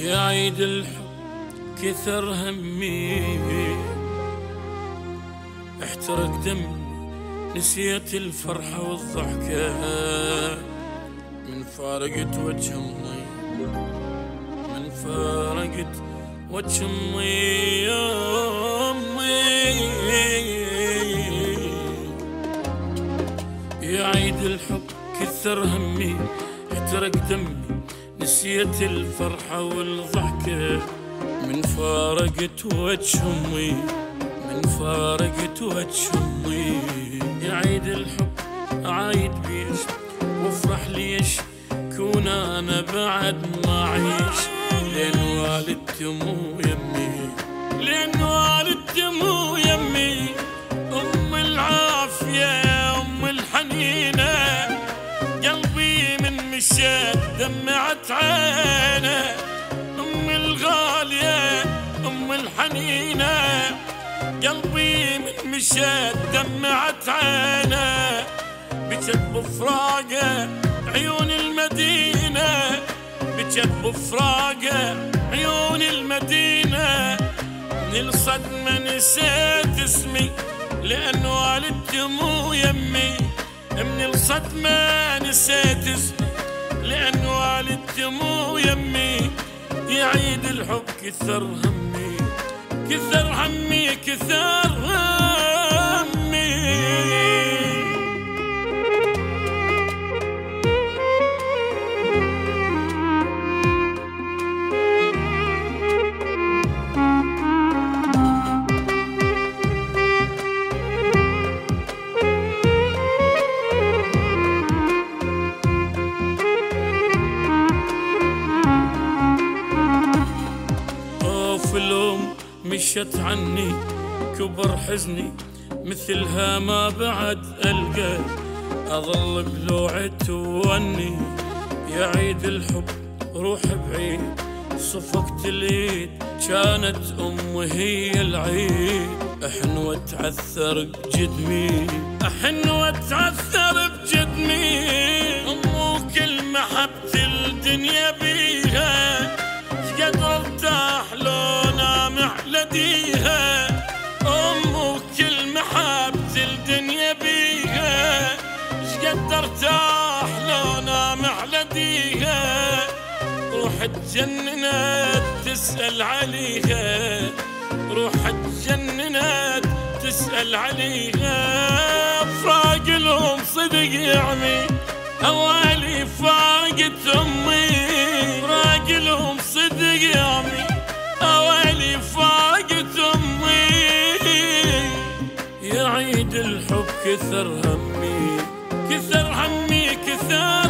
يا عيد الحب كثر همي، احترق دمي، نسيت الفرحة والضحكة من فارقت وجه أمي، من فارقت وجه أمي يا أمي. يا عيد الحب كثر همي، احترق دمي، نسيت الفرحة والضحكة من فارقت وجه أمي، من فارقت وجه أمي. يا عيد الحب عايد بيش وافرح ليش، كون أنا بعد ما أعيش لين والدتي مو يمي، لين والدتي مو يمي. أم العافية أم الحنينة، قلبي من مشيت دمعت عينه. أم الغالية أم الحنينة، قلبي من مشيت دمعت عينه. بجت بفراقه عيون المدينة، بجت بفراقه عيون المدينة. من الصدمة نسيت اسمي لأن والدتي مو يمي، من الصدمة نسيت اسمي لأن والدتي مو يمي. يا عيد الحب كثر همي، كثر همي، كثر همي. الأم مشت عني كبر حزني، مثلها ما بعد ألقى، أظل بلوعة واني. يا عيد الحب روح بعيد، صفقت اليد كانت أم هي العيد. أحن واتعثر بجدمي، أحن واتعثر بجدمي. أمو كل محبة الدنيا بيها، شقد ارتاح لو نام احلديها. أمو كل محبة الدنيا بيها، شقد ارتاح لو نام احلديها. روح تجننت تسأل عليها، روح تجننت تسأل عليها. فراق لهم صدق يعمي، أوالي فاقت أمي. فراق لهم صدق يعمي، أوالي فاقت أمي. يا عيد الحب كثر همي، كثر همي، كثر